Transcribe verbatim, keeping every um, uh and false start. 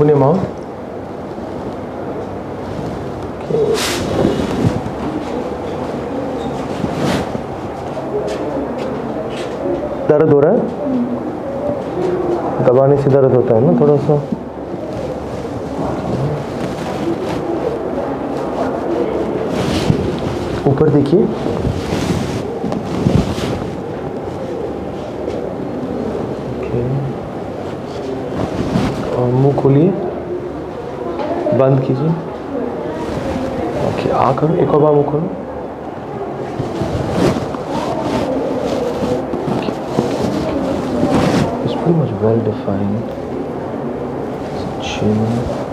open your mouth. Okay. दर्द हो रहा है? दबाने से दर्द होता है ना थोड़ा सा. ऊपर देखिए. ओके. और मुंह खोलिए. बंद कीजिए. ओके. आ करो. एक और बार मुंह खोलो. It's pretty much well defined. Chin.